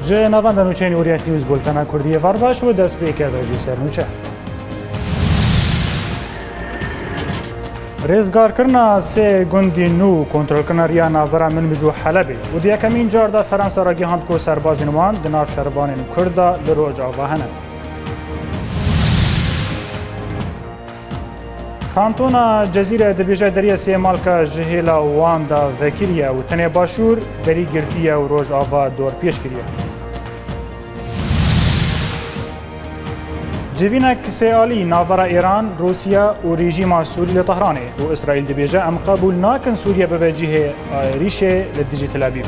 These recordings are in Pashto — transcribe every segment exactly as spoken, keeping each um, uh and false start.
جه نوان دنوچه نوریت نیوز بولتنا کردی ورباش و دست به که داجی سرنوچه. رزگار کرنا سه گندی نو کنترل کرنا ریا ناورا من بجو حلبه و دیا کمین جاردا فرانسا را گیهاند کو سربازی نوان دناف شربان کردا لروج آواهنه. کانتونا جزیره دبیجه دریا سی مالکا جهیلا واندا وکیریه و تنه باشور دری گرتیه و روج آوا دور پیش کریه. جوینک سیالی ناورا ایران، روسیا و رژیم سوری لطهرانه و اسرائیل دبیجه ام قبول ناکن سوریا بوجهه ریشه لدیجی تل ابیب.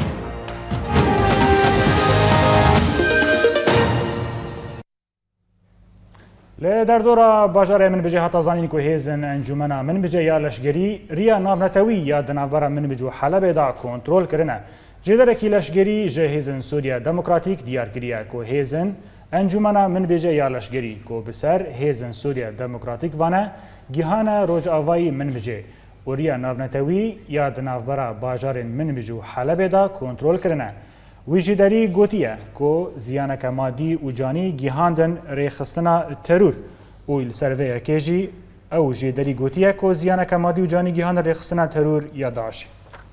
لدر دورا باجار من بجه حتی زانین که هیزن انجمنا من بجه یا لشگری ریا نابنتوی یا دنابرا من بجو حلب دا کنترول کرنه. جدرکی لشگری جه هیزن سوریا دموکراتیک دیار کریه که هیزن انجمنا من بجه یا لشگری که بسر هیزن سوریا دموکراتیک وانه گیهانه روج آوایی من بجه و ریا نابنتوی یا دنابرا باجار من بجو حلب دا کنترول کرنه. ویجداری گوتیه که زیانک مادی و جانی گیهاندن ریخستنا ترور اویل سروه کجی او جداری گوتیه که زیانک مادی و جانی گیهاندن ریخستنا ترور یا داعش.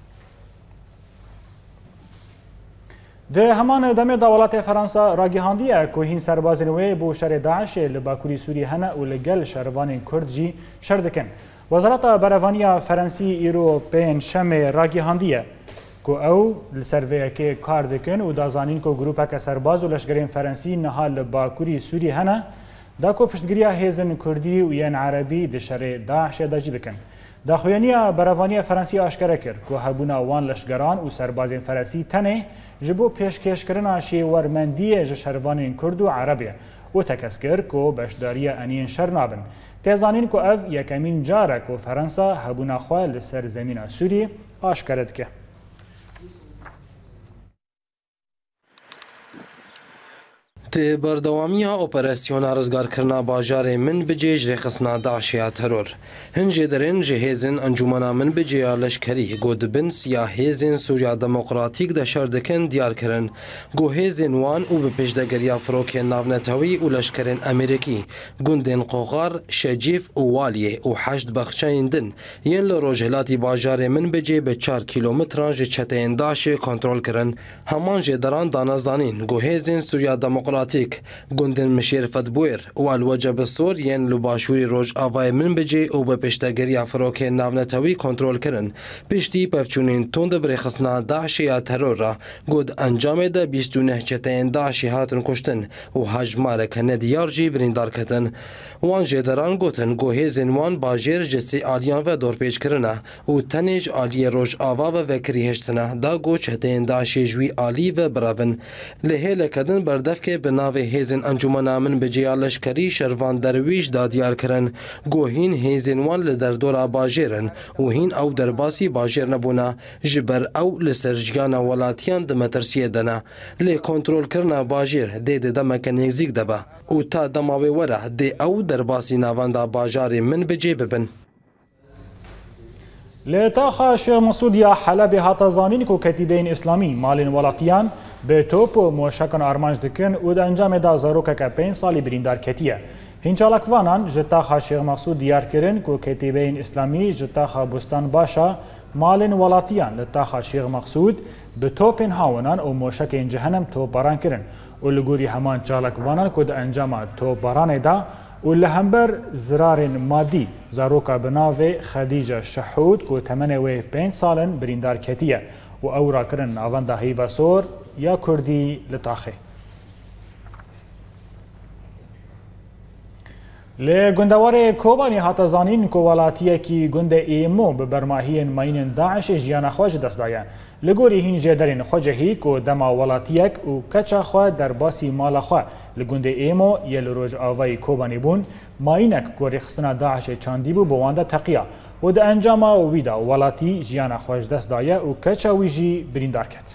ده همان دم دولت فرانسا را گیهاندیه که هین سربازنوی بو شر داعش لباکوری سوری هنه و لگل شروان کرد جی شردکن. وزارت بروانی فرانسی ایرو پین شم را گیهاندیه که او لسروه که کار دکن و دازانین که گروپه که سرباز و لشگرین فرانسی نهال باکوری سوری هنه دا که پشتگیری هیزن کردی و یان عربی دشاره داعش داجی بکن. دا خویانی بروانی فرانسی آشکره کرد که هبونا وان لشگران و سربازین فرانسی تنه جبو پیشکش کرنا شیورمندی جشروانین کرد و عربیه و تکس کرد که بشداری انین شر نابن. تیزانین که او یکمین جاره که فرانسا هبونا خواه لسر زمین سوری آشکرد که. تی بردوامیه اپراسیون رزگار کرنا باجار من بجیج رخصنا داعشیا ترور. هنجی درین جهیزن انجمنا من بجیا لشکری گود بن سیا هیزن سوریا دموکراتیک ده شردکن دیار کرن. گو هیزن وان او بپیشدگریا فروک ناونتاوی و لشکرین امریکی. گندن قوغار شجیف و والیه و حشد بخشاین دن. ین لروجهلاتی باجار من بجی به چار کیلومتران جه چتین داعش کنترول کرن. همان جدران دانازانین گو هیزن سوریا دموکراتیک گندن مشیر فتبویر و الوجب سور ین لباشوری روج آوای من بجی و به پشتگری فروک ناونتاوی کنترل کرن. پشتی پفچونین تند برخصنا داعش یا ترور را گود انجام ده بیست و نه چتین داعشی هاتن کشتن و هجمار کنه دیار جی بریندار کتن. وان جدران گوتن گوه زنوان باجر جسی آلیان و دور پیچ کرنه و تنیج آلی روج آوا و وکری هشتنه دا گو چتین داعشی جوی آلی و براون. لحیل کدن بردف که ناوی هیزن انجمنا من بجیا لشکری شروان درویش دادیار کرن. گو هین هیزن وان لدر دورا باجرن و هین او درباسی باجر نبونا جبر او لسرجیانا ولاتیان دمترسیه دنا. لی کنترول کرنا باجر دی دی دمکن یکزیک دبا و تا دماوی وره دی او درباسی ناواندا باجاری من بجی ببن. لطاخا شیخ مسعود یا حلب هاتا زانین کو کتیبین اسلامی مالین ولاتیان به توپ و موشکان آرمانج دکن و در انجام دا زاروکه که پین سالی بریندار کتیه. هینچالکوانان جتاخا شیخ مسعود دیار کرن کو کتیبین اسلامی جتاخا بستان باشا مالین ولاتیان لطاخا شیخ مسعود به توپین هاونان و موشکین جهنم توپ باران کرن و لگوری همان چالکوانان کو در انجام توپ باران دا و لهمبر زرار مادی زاروکا بناوی خدیجه شحود کو تمنه وی پین سالن بریندار کتیه و او را کرن آواندا هیوا سور یا کردی لطاخه. لگندوار کوبانی حتی زانین که ولاتیه کی گنده ایمو به برماهی ماین داعش جیان خواج دست داین. لگوری هین جدرین خواجهی که دما ولاتیک و کچا خواه در باسی مال خواه لگنده ایمو یل روج آوای کوبانی بون ماینک که رخصنا داعش چاندی بو بوانده تقیه و ده انجام ویدا ولاتی جیان خواج دست دایه و کچا ویجی بریندار کت.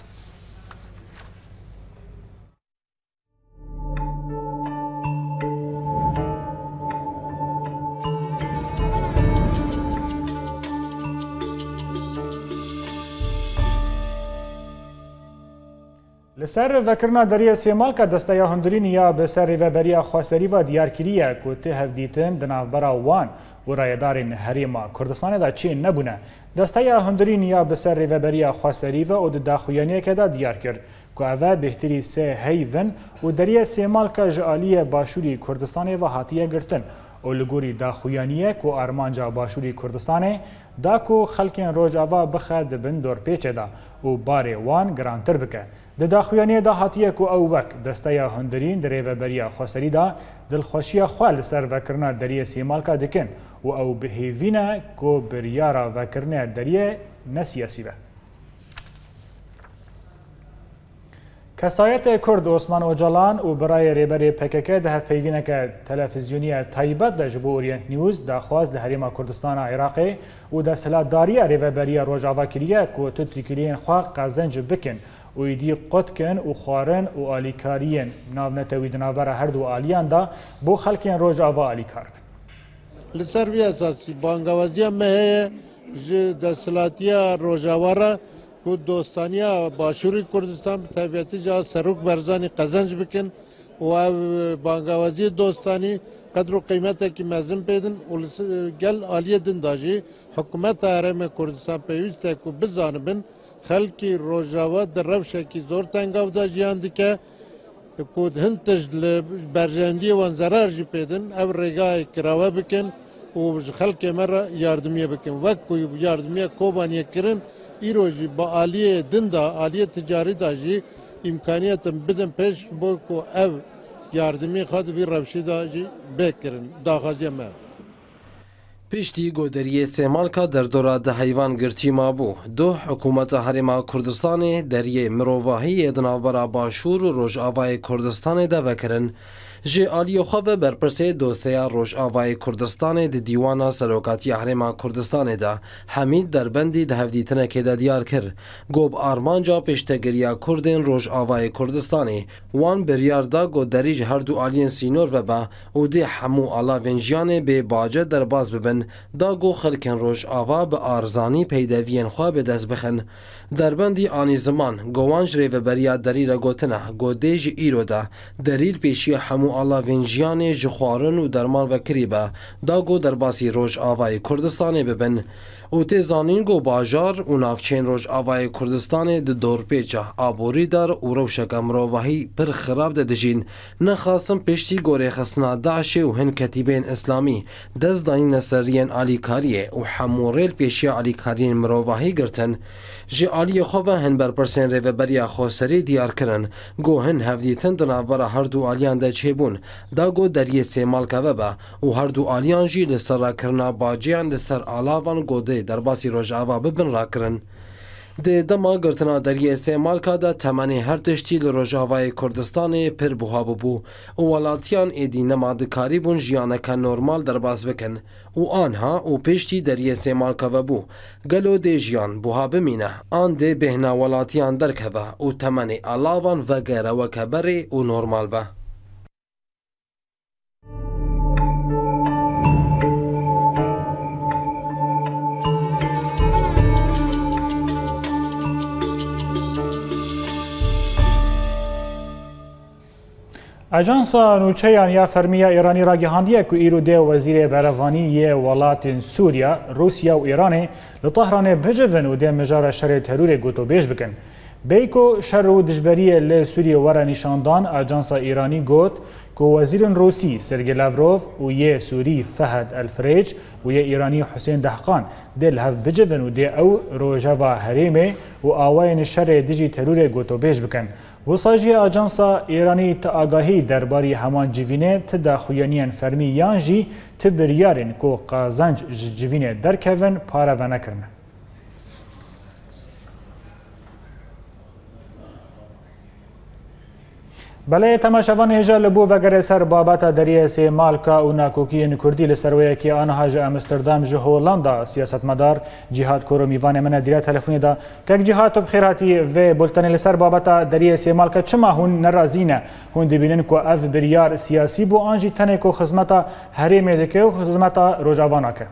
لسر وکرنا دریه سیمال که دسته هندرین یا بسر ریوبریا خواستری و دیارکریه که ته هفدیتن دنافبرا وان و رایدارین حریما کردستان دا چی نبونه دسته هندرین یا بسر ریوبریا خواستری و او داخویانیه که دا دیار کرد که اوه بهتری سه هیون و دریه سیمال که جعالی باشوری کردستان و حاتیه گرتن و لگوری داخویانیه که آرمانجا باشوری کردستان دا که خلکین روج آوا بخد بن دور پیچه دا و بار وان گرانتر بکه د داخویانیه دا حاتیه که او وک دسته هندرین در ریوبریا خواستری دا دلخوشی خوال سر وکرنا دریه سیمال که دکن و او بهیوینه که بریارا وکرنه دریه نسیاسی به. کسایت کرد عثمان اوجالان و برای ریبر پکک ده پیوینه که تلویزیونی تایبت ده جبو اورینت نیوز ده خواست ده حریم کردستان عراقی و ده سلاداری ریوبری روجاوا کریه که تو تریکلین خواه قازنج بکن و ایدی قد کن و خوارن و آلیکارین ناونتوی دنابر هر دو آلیان دا بو خلکین روجاوا آلیکار لسر وی اساسی بانگوازی مه ده سلاتیا روجاوارا که دوستانیا باشوری کردستان به طبیعتی جا سروک برزانی قزنج بکن و بانگوازی دوستانی قدر و قیمت که مزن پیدن و گل آلیه دن داجی حکومت حرم کردستان پیوسته که بزانبن خلکی روجاوا در روشه که زور تنگاو دا جیان دیگه که هنتش برجندی وان ضرر جی پیدن او رگاه کراوه بکن و خلک مر یاردمیه بکن وقت که یاردمیه کوبانیه کرن ایروژی با آلیه دندا آلیه تجاری داجی امکانیت بدن پیش بو کو او یاردمی خود وی روشی داجی بکرن داخازی ما پشتی گودریه سیمالکا در دوره ده حیوان گرتی ما بو دو حکومت حریم کردستان دریه مروواهی ادنابرا باشور و روش آوای کردستان ده وکرن جه آلیو خواه برپرسه دوسیا روش آوای کردستان ده دیوانا سلوکاتی حریم کردستان ده حمید در بندی ده هفدیتنه که ده دیار کر گوب آرمانجا پشتگریا کردین روش آوای کردستانی وان بریار دا گو دریج هر دو آلین سینور و با او ده همو آلا ونجیان به باجه در باز ببن دا گو خلکن روش آوا به آرزانی پیدوین خواه به دست بخن در بندی آنی زمان گوانج ریو بریا دری را گوتنه گو دیج ایرو ده دریل پیشی همو آلا ونجیان جخوارن و درمان و کریبه دا گو در باسی روش آوای کردستانی ببن او تیزانین گو باجار و نافچین روش آوای کردستان ده دور پیچه آبوری دار و روشک امروواهی پر خراب ده دجین نخواستم پشتی گوری خسنا داعش و هن کتیبین اسلامی دست داین نسرین آلیکاریه و حموریل پیشی آلیکارین مروواهی گرتن جی آلی خواه هن برپرسین ریو بریا خوصری دیار کرن گو هن هفدیتن دنابرا هر دو آلیان ده چه بون دا گو دریه سیمال که با و هر دو آلیان جی لسر را کرنا باجیان لسر آلاوان گوده در باسی روش آوا ببن را کرن ده دما گرتنا دریه سیمال که ده تمنی هر تشتی لروش آوای کردستان پر بوهاب بو و ولاتیان ایدی نمادکاری بون جیانکا نورمال در باز بکن و آنها و پشتی دریه سیمال که بو گلو ده جیان بوهاب مینه آن ده بهنا ولاتیان در که و تمنی علاوان و گره و کبری و نورمال به اجانسا نوچهیان یا فرمیه ایرانی را گهاندیه که ایرو ده وزیر بروانی یه ولات سوریا روسیا و ایران لطهران بجون و ده مجار شر ترور گوتو بیش بکن بیکو شر و دجبری ل سوریا ورا نشاندان اجانسا ایرانی گوت که وزیر روسی سرگی لاوروف و یه سوری فهد الفریج و یه ایرانی حسین دهقان دل هف بجون و ده او روجاوا هریمه و آواین شر دیجی ترور گوتو بیش بکن وساجی اجانسا ایرانی تا آگاهی درباری همان جوینه تدا خویانیان فرمی یانجی تبریارن کو قازنج جوینه درکون پارا و نکرن. بله تماشاوان هجا لبو وگر سر بابت دریه سی مالکا و ناکوکین کردی لسرویه که آنها جا امستردام جه هولاندا سیاست مدار جهاد کورو میوان من دیره تلفونی دا که جهاد بخیراتی و بلتنی لسر بابت دریه سی مالکا چما هون نرازینه هون دبینن که اف بریار سیاسی بو آنجی تنه که خدمتا حریمه دکه و خدمتا روجاوانا که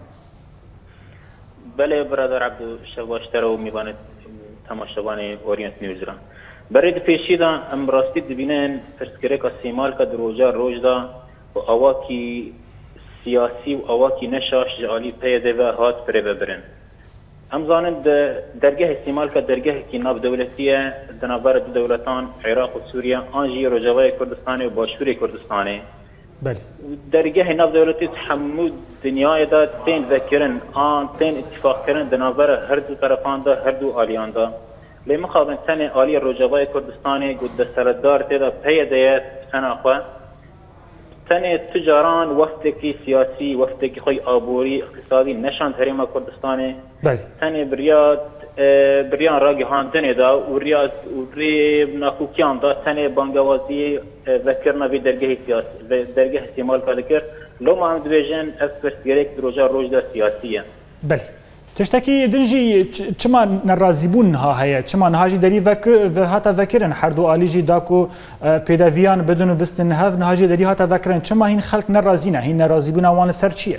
بله برادر عبدو شباشتر و میوان تماشاوان اورینت نیوز را برای پیشی دا ام راستی دبینن پرسکره که سیمال که دروجا روج دا و اواکی سیاسی و اواکی نشاش جالی پیده و هات پره ببرن. ام زانند درگه سیمال که درگه کی ناب دولتیه دنابر دولتان عراق و سوریه آنجی رجوای کردستانی و باشوری کردستانی. بله. درگه ناب دولتی تحمل دنیای دا تین ذکرن آن تین اتفاق کردن دنابر هر دو طرفان دا هر دو آلیان دا. لی مخابن تن آلی رجوای کردستانی گود سردار تیدا پیده سناخواه تن تجاران وقتی سیاسی وقتی خوی آبوری اقتصادی نشان حریم کردستان بله تن بریاد بریان راگهان دنیا دا و ریاض و ری ناکوکیان دا تن بانگوازی ذکرنا به درگه سیاسی درگه استعمال کرد لو ما هم دویژن اسپرس گریک دروجا روج دا سیاسیه بله تشتكي دنجي چما نرازيبون ها هي چما نهاجي دري وك هاتا ذكرن هر دو اليجي داكو بيدافيان بدون بستن هاف نهاجي دري هاتا ذكرن چما هين خلق نرازينا هين نرازيبون وان سر چيه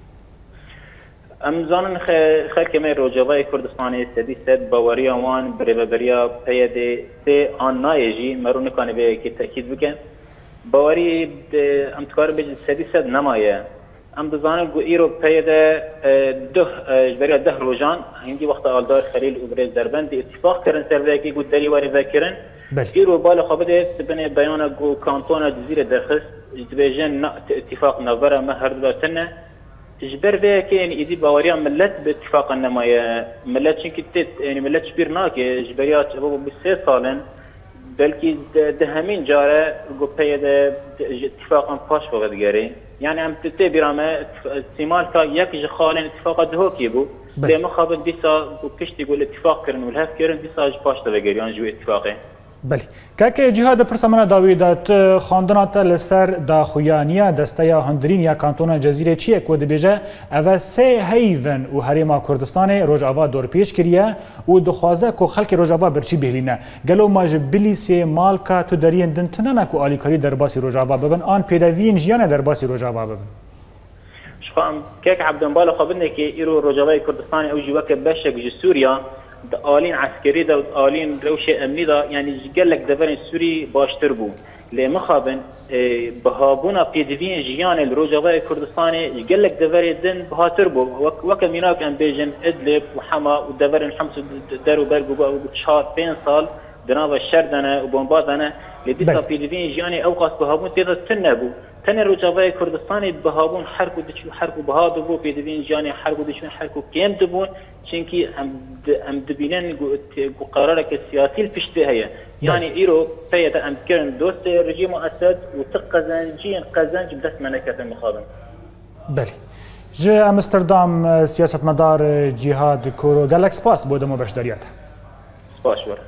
ام زانن خلق ما روجاوي كردستاني سدي سد باوريا وان بريبريا بيد سي ان نايجي مرون كان به كي تاكيد بكن باوري ام تكار بج سدي سد نمايه ام دزانم گو ایرو پیدا ده جبریا ده روزان هندی وقت آلدار خلیل و برز دربند اتفاق کردن سر کی گو دری واری ذکرن ایرو بالا خبده بن بیان گو کانتون جزیره درخست جبهجن اتفاق نوره ما هر دلتنه جبر به که یعنی ایدی باوریا ملت به اتفاق نمایه ملت چون که یعنی ملت شبیر ناکه جبریات ابو بسه سالن بلکه ده همین جاره گو پیدا اتفاقا پاش وقت گری يعني عم تتبرامه استعمال كا يك جخالين اتفاق دهوكي بو لما خابن بيسا كشتي يقول اتفاق كرن والهف كرن بيسا باش تبغيريان جو اتفاقي بله كاك جهاد برسمنا داويدات خاندنات لسر دا خويانيا دستيا هندرينيا كانتونا جزيره چيه كود بيجا اوا سي هيفن و هريما كردستان روجاوا دور پیش كريا و دخوازه كو خلق روجاوا برچي بهلينا گلو ماج بليسي مالكا تو درين دنتنا كو اليكاري درباسي روجاوا ببن ان بيداوين جيانا درباسي روجاوا ببن شخام كاك عبد مبالغ خبرنا كي ايرو روجاوا كردستان او جواك باشا جو سوريا آلين عسكري دا و آلين روشة أمني دا يعني قال لك دفرن سوري باشتر بو لما خابن بهابونا بيدفين جيان الروجاوي كردستاني قال لك دفرن دن بهاتر بو وكا ميناك أن بيجن إدلب وحما ودفرن حمس دارو برقو بشهر بين صال دنابا الشردنا وبومبادنا لديسا بيدفين جياني أوقات بهابون تيدا تنبو تن روجاوي كردستاني بهابون حركو دشو حركو بهادو بو بيدفين جياني حركو دشو حركو كيم دبون چونکی ام دبینن گو قرارك السياسي البشتي هي يعني ايرو فيدا ام كرن دوست رجيم اسد وتقزنجين قزنج بدس منكت المخابن بله جا امستردام سياسة مدار جهاد كورو قال لك سباس بودا مباشدارياتها سباس ورا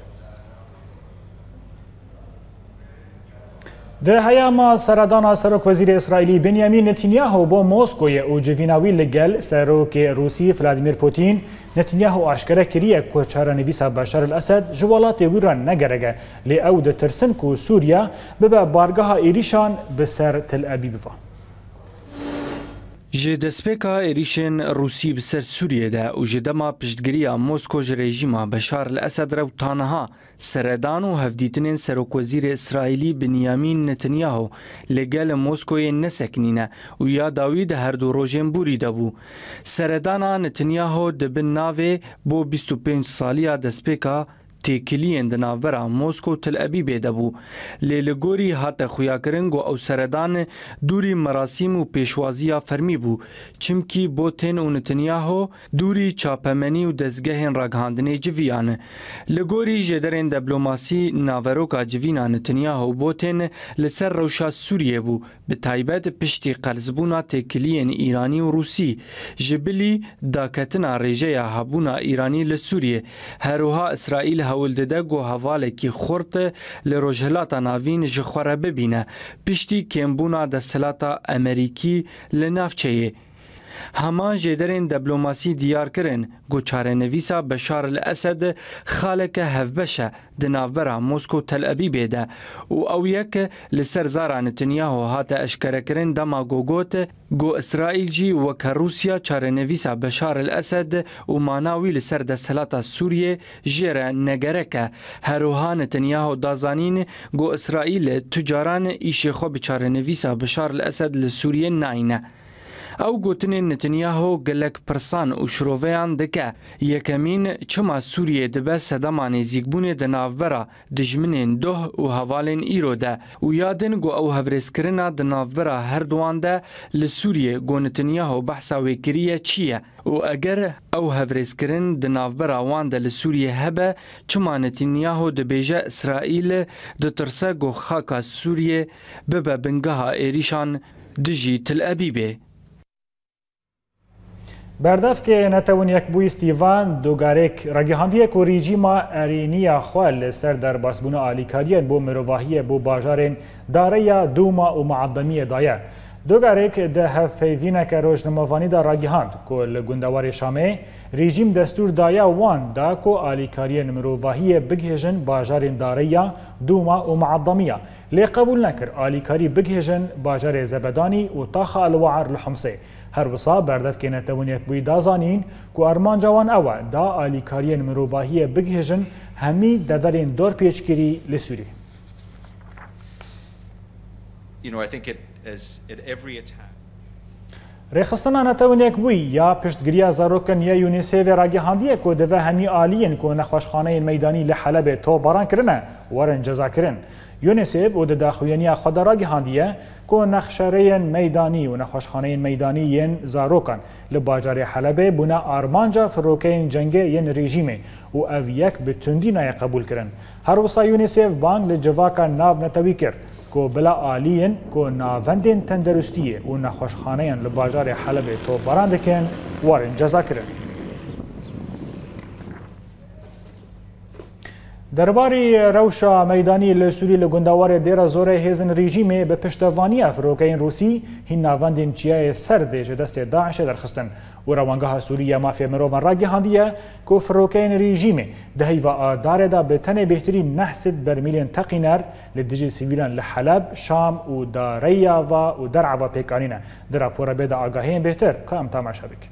ده هیاما سردان سرک وزیر اسرائیلی بنیامین نتانیاهو با موسکوی او جویناوی لگل سرک روسی ولادیمیر پوتین نتانیاهو آشکره کریه که چارەنویسا بشار الاسد جوالات ویران نگرگه لی او ده ترسن که سوریا ببه بارگاه ایریشان بسر تل ابیب و جه دسپیکا ایریشن روسی بسر سوریه ده و جه دما پشتگیریا موسکو جه رژیما بشار الاسد رو تانها سردان و هفدیتنین سروک وزیر اسرائیلی بنیامین نتانیاهو لگل موسکوی نسکنینه و یا داوید هر دو روژن بوری دبو. سردانا نتانیاهو دبن ناوه بو بیست و پنج سالیا دسپیکا تێکیلیان دناوبەرە مۆسکۆ و تل ئەبیبێ دەبوو لێ لە گۆری هاتە خویاکردن و ئەو سەردان دووری مەراسیم و پێشوازیە فەرمی بوو چمکی بۆ تێن و نتانیاهۆ دووری چاپەمەنی و دەستگەهێن ڕاگەهاندنێ جڤیانە لە گۆری ژێدەرێن دەبلۆماسی ناڤەرۆکا جڤینا نتانیاهۆ بۆ تێن لەسەر ڕەوشا سووریە بوو بە تایبەت پشتی قەرزبوونا تێکیلیên ئیرانی و رووسی ji bilî dakettina rêjeya hebûna Îranî li Sûriyê herûha İsraîl hewil dide got hevalekî xurt li rojhilata navîn ji xwe re bibîne piştî kêmbûna desthilata Amerîkî li navçeyê. همان جدرین دیپلماسی دیار کرن گو چارهنویسا بشار الاسد خالک هفبشه دنافبرا موسکو تل ابیب ده و او یک لسر زارا نتنیاهو هات اشکره کرن دما گوگوت گو اسرائیل جی وک روسیا چارهنویسا بشار الاسد و ماناوی لسر دستهلاتا سوریه جره نگرکه هروها نتنیاهو دازانین گو اسرائیل تجاران ایش خو بچارهنویسا بشار الاسد لسوریه ناینه او گوتنین نتنیاهو گلک پرسان و شروفیان دکه یکمین چما سوریه دبه سدمان زیگبون دنافبرا دجمنین دوه و حوالین ایرو ده و یادن گو او هفرسکرنا دنافبرا هر دوان ده لسوریه گو نتنیاهو بحثا ویکریه چیه و اگر او هفرسکرن دنافبرا وان ده لسوریه هبه چما نتنیاهو دبیجه اسرائیل دترسه گو خاکا سوریه ببه بنگاها ایریشان دجی تل ابیبه. بردف که نتوان یک بوی استیوان دوگارک رگیهاندیه که ریجیما ارینیا خوال سر در باسبون آلیکاریان بو مروواهی بو باجارین داره دوما و معظمی دایه. دوگارک ده هفیوینه که روشنموانی دا رگیهاند که لگندوار شامه ریجیم دستور دایه وان دا که آلیکاریان مروواهی بگهجن باجارین داره دوما و معظمیه. لی قبول نکر آلیکاری بگهجن باجار زبدانی و طاخ الوعر لحمسه. هر وصا بردف که نتوان یک بوی دازانین که ارمان جوان اوه دا آلیکاریان مروواهی بگهجن همی ددرین دور پیچگیری لسوری. ریخستنا نتوان یک بوی یا پشتگیری زاروکن یا یونیسیف راگیهاندیه که دوه همی آلیین که نخوشخانه میدانی لحلب تو باران کرنه ورن جزا کرن. یونیسیف و داخوینی خود راگیهاندیه که نخشاره میدانی و نخوشخانه میدانی ین زاروکن لباجار حلبه بنا آرمانجا فروکین جنگه ین رژیمه و او یک به تندی نای قبول کرن. هر وصا یونیسیف بانگ لجواکا ناو نتوی کرد که بلا آلیین که ناوندین تندرستیه و نخوشخانه لباجار حلبه تو براندکن وارن جزا کرن. درباری روشا میدانی لسوری لگندوار دیر زوره هیزن رژیمه به پشتوانی افروکین روسی هین ناوندین چیای سرده جه دست داعش درخستن و روانگاه سوریه مافیا مروان را گهاندیه که فروکین رژیمه دهی و آداره دا به تنه بهترین نحسد برمیلین تقینر لدجی سیویلان لحلب شام و داریا و درع و پیکانینه در راپور بید آگاهین بهتر که ام تماشا بک.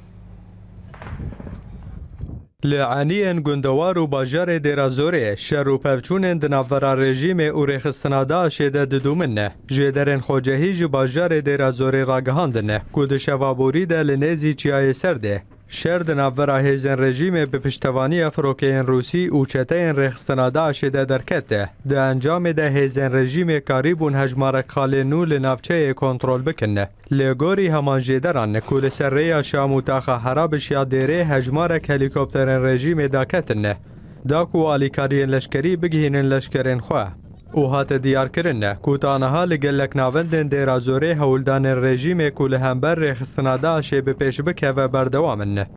لعانیان گندوار و باجار دیرازوره شر و پفچونن دنافورا رژیم او رخستنا داعش ده ددومنه جدرن خوجهی جو باجار دیرازوره راگهاندنه کود شوابوری ده لنزی چیای سرده شر دنافورا هیزن رژیم به پشتوانی افروکین روسی و چتین رخستنا داعش ده درکته ده انجام ده هیزن رژیم کاریبون هجمارک خالنو لنافچه کنترل بکنه لگوری همان جدران کول سره شام و تاخا حرابش یا دیره هجمارک هلیکوپترن رژیم داکتنه داکو آلیکارین لشکری بگهینن لشکرین خواه او هات دیار کرنه کوتانها لگلک ناوندن دیرازوره هولدان رژیم کول همبر رخستنا داعش به پیش بکه و بردوامنه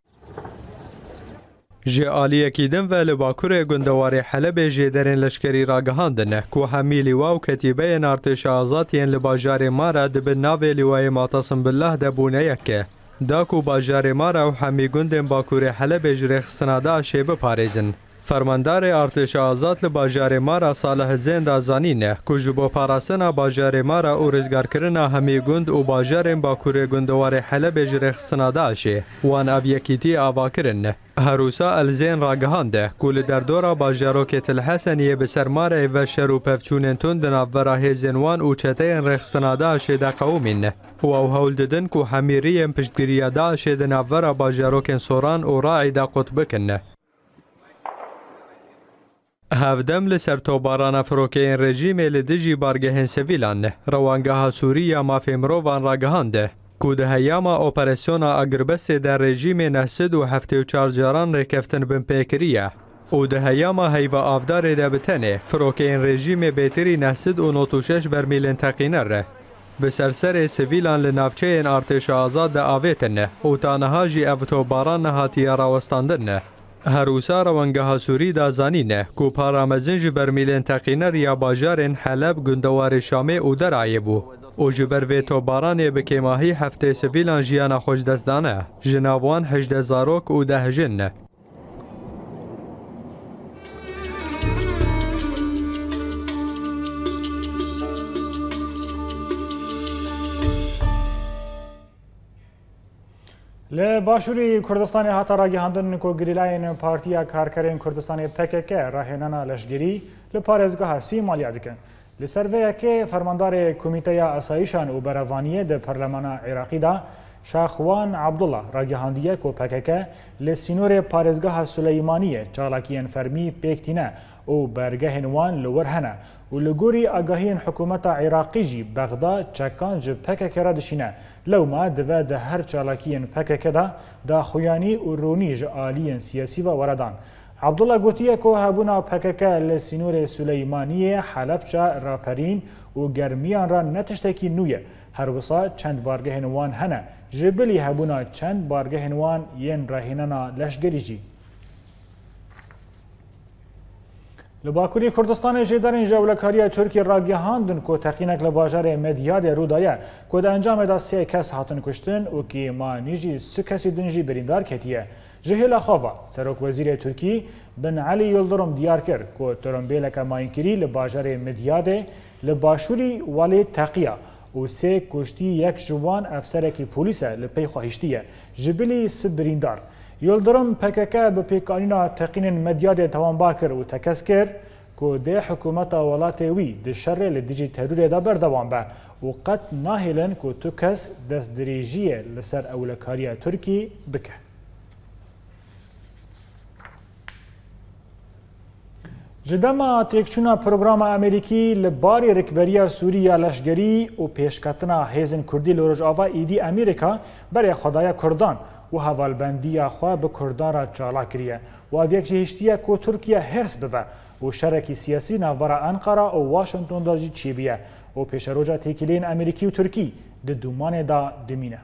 جه آلیه کیدن و لباکور گندوار حلب جدرین لشکری راگهاندنه که همی لیوا و کتیبه ارتش آزادین لباجار مارا دب ناو لیوای معتصم بالله دبونه یکه داکو باجار مارا و همی گندن باکور حلب رخستنا داعش بپارزن فرماندار ارتش آزاد لباجار مارا صالح زند آزانینه که جبو پاراسنا باجار مارا او رزگار کرنا همی گند و باجار باکور گندوار حلب رخستنا داعش وان او یکیتی آوا کرنه هروسا الزین راگهانده کل در دورا باجاروکت الحسنیه بسرماره و شروع پفچونن تون دنافورا هیزنوان و چتین رخستنا داعش ده قومینه و او هول ددن که همیریم پشتگیری داعش دنافورا باجاروکن سوران و راعی دا قطب کنه هفدم لسر توباران فروکین رژیم لدجی بارگهن سویلان روانگاه سوریه مافی مروان راگهانده کود هیاما اپراسیونا اگربس در رژیم نهصد و هفته و چار جاران رکفتن بن پیکریه او ده هیاما هیوا آفدار دابتنه فروکین رژیم بیتری نهصد و نوت و شش برمیلن تقینه ره به سرسر سویلان لنافچه این ارتش آزاد ده آویتنه او تانها جی اوتوباران نهاتی راوستاندنه هروسا روانگاه سوری دا زانینه که پارامزنج برمیلین تقینر یا باجارن حلب گندوار شامه او درعی بو و ji ber vê tobaranê bi kêmahî heftê sivîlan jiyana xwe ji dest dane. Ji nav wan hejdeh zarok û deh jin ne. لی باشوری کردستان هاتا راگیهاندن کو گریلاین پارتیا کارکرین کردستان پی کی کی راهنانا لشگری لی پارێزگاها سی مالیا دکن. لی سروەیەکێ فەرماندار کۆمیتەیە ئاسایشان و بەرەڤانیە د پەرلەمانە عێراقیدا شاخوان عەبدوڵڵا راگیهاندیە کو پی کی کی لی سینۆرê پارێزگاها سولەیمانیە چالاکیên فەرمی پێکتینە û بەرگەهên wan li wir hene û li gorî agahiyên hikûmeta Iraqî jî Bexda çekan ji P K K re dişîne. Lewma dibe di her çalakiyên P K K da daxuyanî û ronî ji aliyên siyasî ve weredan. Abdullah gotiye ku hebûna P K K li sînorê Suleymaniyê Helepça raperîn û germiyan ra ne tiştekî nû ye. Her wisa çend bargehên wan hene. Ji bilî hebûna çend bargehên wan yên rahînana leşgerî jî. Li Bakurî Kurdistanê jêderên jewlekariya Tirkiye ragihandin ku teqînek li bajarê Medyadê Rûdayê ku di encamê da sê kes hatin kuştin û kêmanî jî sih kesî din jî birîndar ketiye. Ji hêla xwe Serokwezîrê Tirkî Bin Elî Yıldırım diyar kir ku tirimbêleke mayînkirî li bajarê Medyadê li başûrî Walê teqiya û sê kuştî yek ji wan efserekî polîse li pey xwe hiştiye. Ji bilî sih birîndar. Yıldırım P K K bi pêkanîna teqînên Medyadê tewanba kir û tekez kir ku dê hikûmeta welatê wî di şerê li dijî terûrê de berdewam be û qet nahêlin ku tu kes destdirêjiyê li ser ewlekariya Tirkî bike. Ji dema têkçûna programa Amerîkî li barê rikberiya Sûriya leşgerî û pêşketina hêzên Kurdî li Rojava Îdî Amerîka berê xwedaya Kurdan û hevalbendiya xwe bi Kurdan ra çalak kiriye. Waviyek jî hiştiye ku Tirkiye hêrs bibe û şerekî siyasî navbera Enqara û Washington da jî çêbiye û pêşeroca têkiliyên Amerîkî û Tirkî di dûmanê da dimîne.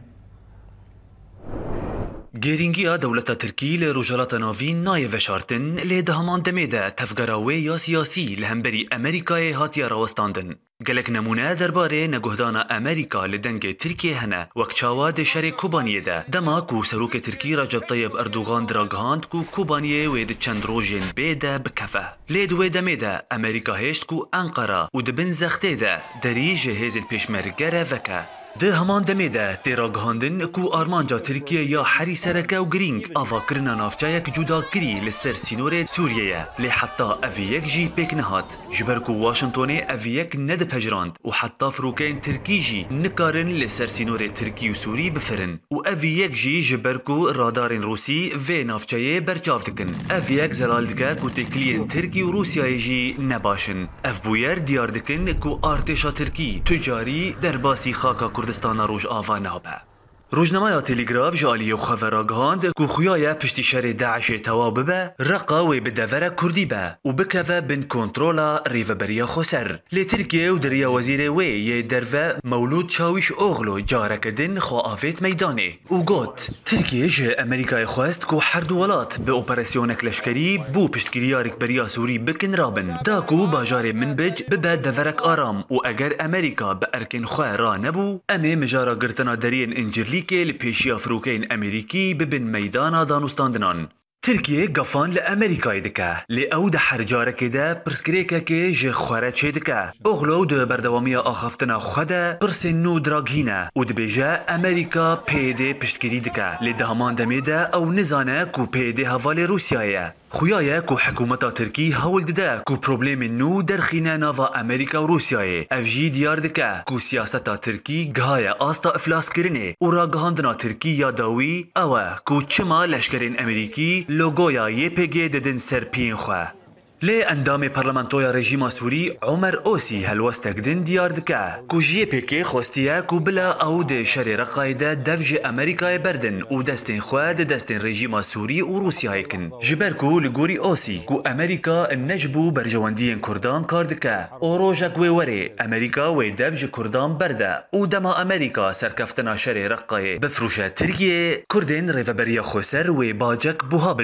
گرینگیا دولتا ترکی لی روجالات ناوین نای وشارتن لی ده همان دمه ده تفگراوی یا سیاسی لهمبری امریکای هاتیا راوستاندن. گلک نمونه درباره نگهدان امریکا لدنگ ترکیه هنه وکچاوا ده شر کوبانیه ده دما کو سروک ترکی رجب طیب اردوغان دراگهاند کو کوبانیه وید چند روژن بیده بکفه. لی دوی دمه ده امریکا هشت کو انقره و دبن زخته ده دری جهیزن پیشمرگره وکه. ده همان دمه ده تیراگهاندن کو آرمانجا ترکیه یا حری سرکه و گرینگ آوا کرنا نافچایک جدا کری لسر سینور سوریه لی حتی اویک جی پیک نهات جبر کو واشنطونه اویک ند پجراند و حتی فروکین ترکی جی نکارن لسر سینور ترکی و سوری بفرن و اویک جی جبر کو رادارن روسی و نافچایه برچاف دکن اویک زلال دکه کو تکلین ترکی و روسیای جی نباشن اف بویر دیار دکن کو آرتشا ترکی تجاری در باسی خاکا کردستان روش آوا نابه. روزنامه تلگراف جالی و خبراگاند کو خویای پشتی شر داعش تواب به رقا و بدور کردی به و بکوه بن کنترولا ریوبریا خسر لی ترکیه و دریا وزیر وی یه دروه مولود چاویش اغلو جارکدن خواافت میدانه و گوت ترکیه جه امریکای خواست کو هر دولات به اپراسیونک لشکری بو پشتگیری ریکبریا سوری بکن رابن دا کو باجار منبج ببه دورک آرام و اگر امریکا به ارکن خواه را نبو امه مجارا گرتنا درین انجرلی که لپیشی فروکین امریکی ببن میدان دانستاندنان. ترکیه گفان لامریکای دکه لی او ده هر جارک ده پرسکریکه که جه خوره چه دکه اغلو ده بردوامی آخفتنا خوده پرسنو دراگینه و ده بیجه امریکا پیده پشتگیری دکه لی ده همان دمه ده او نزانه کو پیده حوال روسیایه خویایه کو حکومتا ترکی هول ده کو پروبلیم نو در خینه ناوا امریکا و روسیایه افجی دیار دکه کو سیاستا ترکی گهای آستا افلاس کرنه و را گهاندنا ترکی یاداوی اوه کو چما لشکرین امریکی لوگویا یه پگه ددن سر پین خواه. لی اندام پارلمانتویا رژیم سوری عمر اوسی هلوستک دن دیار دکه کو جیه پکه خوستیه کو بلا او ده شر رقایده دفج امریکای بردن و دستین خواه ده دستین رژیم سوری و روسیه کن جبر کو لگوری اوسی کو امریکا نجبو برجواندین کردان کار دکه او روژک وی وره امریکا و دفج کردان برده و دما امریکا سرکفتنا شر رقای بفروشه ترکیه کردین ریوبریا خسر و باجک بوها بدن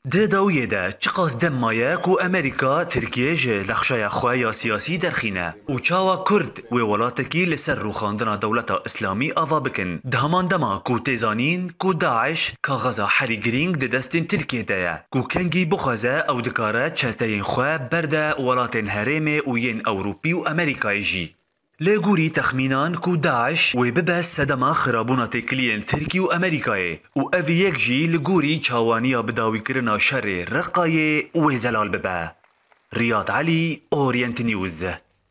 ده داویه ده چقاس دم مایه کو امریکا ترکیه جه لخشای خواهی سیاسی درخینه و چاوا کرد و ولاتکی لسر روخاندنا دولتا اسلامی آوا بکن ده همان دما کو تیزانین کو داعش که غزا حری گرینگ ده دستین ترکیه ده کو کنگی بخوازه او دکاره چهتین خواه برده ولاتین هرمه و ین اوروپی و امریکای جی لگوری تخمینان کو داعش و ببس سدما خرابونا تکلین ترکی و امریکای و اوی یک جی لگوری چاوانیا بداوی کرنا شر رقای و زلال ببه. ریاض علی، اورینت نیوز.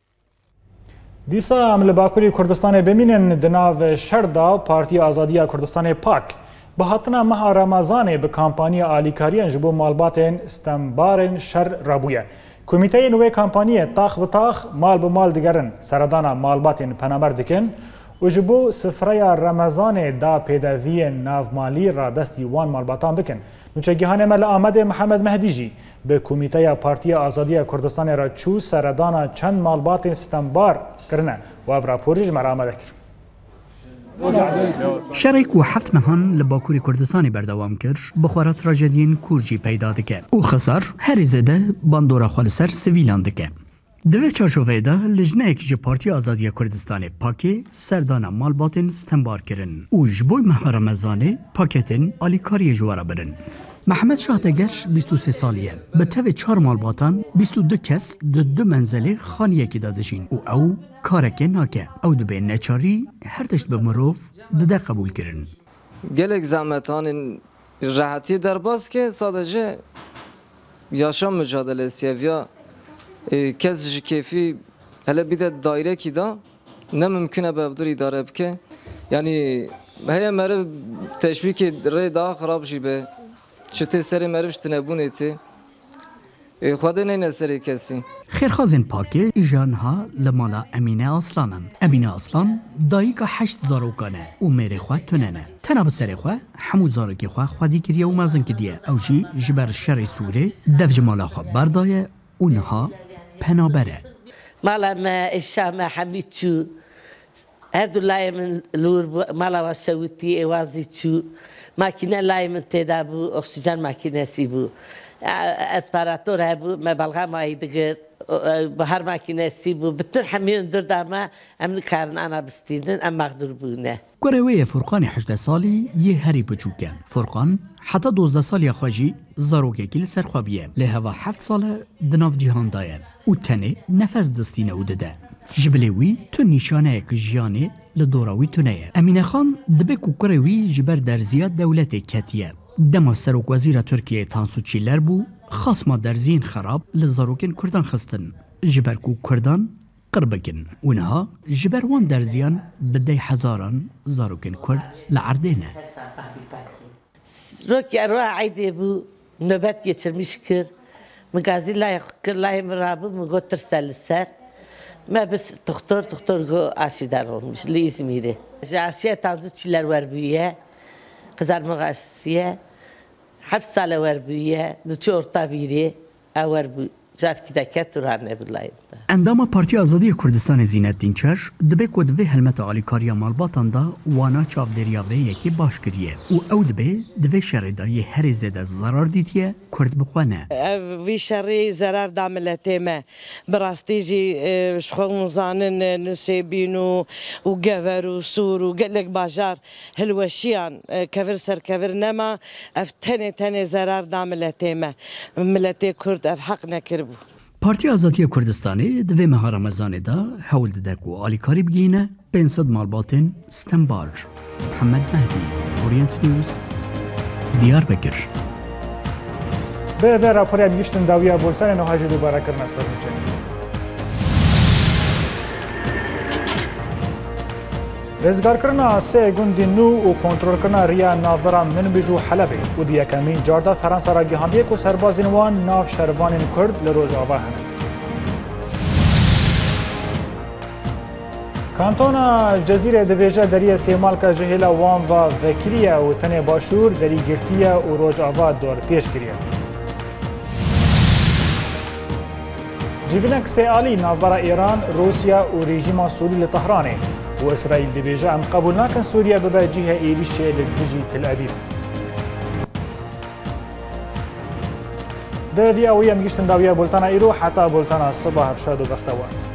دیسا ام لباکوری کردستان بمینن دناو شردا پارتی آزادی کردستان پاک به هاتنا ماه رمضان به کامپانی آلیکاریان جبو مالباتن استنبارن شر رابویه. کمیته نوی کامپانی تاخ به تاخ مال به مال دیگرن سردانا مالباتن پنامر دکن و جبو سفره رمضان دا پیداوی ناو مالی را دستی وان مالباتان بکن. نوچه گیهان مل آمد محمد مهدی جی به کمیته پارتی آزادی کردستان را چو سردانا چند مالبات استنبار کرنه و او راپوریج مرامه دکر. شرک و هفت مهان لباکوری کردستانی بردوام کرد بخورات تراژدین کورجی پیدا دکه او خسار هر زده باندورا خالصر سویلان دکه دوی چارچوبه ده لجنه یک جه پارتی آزادی کردستان پاکی سردان مالباتن استنبار کرن او جبوی ماه رمضان پاکتن آلیکاری جوارا برن محمد شاهتگر بیست و سه سالیه به تو چهار مالباتان بیست و دو کس دو دو منزله خانیه که دادشین او او کارکه ناکه او دو به نچاری هر تشت به مروف دده قبول کرن گلک زحمتان راحتی در باز که سادجه یاشام مجادله سیویا کسی کیفی هلا بیده دایره کی دا نه ممکنه به بدور اداره بکه یعنی هی مره تشویق ری دا خراب شی به چته سری مرفش تنبونه تی خدا نه نسری کسی خیرخوازن پاکه ایجانها لمالا امینه اصلانن امینه اصلان دایگا هشت زاروکانه و میره خواه تننه تناب سری خواه همو زاروکی خواه خوادی کریه و مازن کریه او جی جبر شر سوره دف جمالا خواه بردایه اونها پنابره مالا ما الشام حمید چو هر دو لای من لور مالا و شویتی ایوازی چو ماکینه لای من تیدا بو اکسیژن ماکینه سی بو اسپاراتور هبو ما بلغا مایی دگر به هر ماکینه سی بو بطور همین در داما امن کارن انا بستیدن ام مقدور بونه گروه فرقان هجده سالی یه هری بچوکه فرقان حتی دوزده سالی خواجی زاروکه کل سرخوابیه لهوا هفت ساله دناف جهان دایه او تنه نفس دستینه او دده جبلوی تو نشانه که جیانه لدوراوی تونه امینه خان دبه کوکروی جبر در زیاد دولت کتیه دما سروک وزیر ترکیه تانسو چیلر بو خاصما در زین خراب لزاروکن کردان خستن جبر کو کردان قربکن اونها جبر وان در زیان بدای هزاران زاروکن کرد لعردینه روکی اروح عیده بو نوبت geçirmiş kır مگازی لای کر لای مرابو مگو ترسل سر ما بس دكتور دكتور جو آشیدار olmuş لİzmir'e. Aşiye tazı çiler var büyüye. Kızarma gazetesiye. Hep sale var büyüye. Duçu orta biri. Avar bu. Zarki da keturan ne bilayım. اندام پارتی آزادی کردستان زینت دینچر دبه کد وی حلمت آلیکاری مالباتان دا وانا چاو دریابه یکی باش کریه و او دبه دوی شرده یه هر زده ضرر دیتیه کرد بخوانه وی شری ضرر دا ملته ما براستی جی شخون زانن نسیبین و گور و سور و گلک باجار هلوشیان کفر سر کفر نما اف تنه تنه ضرر دا ملته ما ملته کرد اف حق نکربو پارتی آزادی کردستانی دوی ماه رمضان دا حول ددک و آلیکاری بگینه پنصد مالباتن استنبار محمد مهدی اورینت نیوز دیاربکر به و راپوری بیشتن داویا بولتن نهاجی دوباره کرنا سرمچه رزگار کرنا سه گوندی نو و کنترل کرنا ریا نافبرا منبجو حلبه و دیگه کمین جاردا فرانسا را گیهاندیه که سربازین وان ناف شروان کرد لروج آوه هنه. کانتونا جزیره دبیجه دریه سیمال که جهیلا وان و وکیلیه و تنه باشور دری گرتیه و روج آوه دور پیش کریه. جیوینک سیالی نافبرا ایران، روسیا و رژیم سوری لطهرانه و اسرائیل دبیجه ام قبول ناکن سوریا ببا جیه ایریشه لدجی تل ابیب. ده وی اوی ام گشتن داویه بولتانا ایرو حتی بولتانا صبح بشاد و بختوان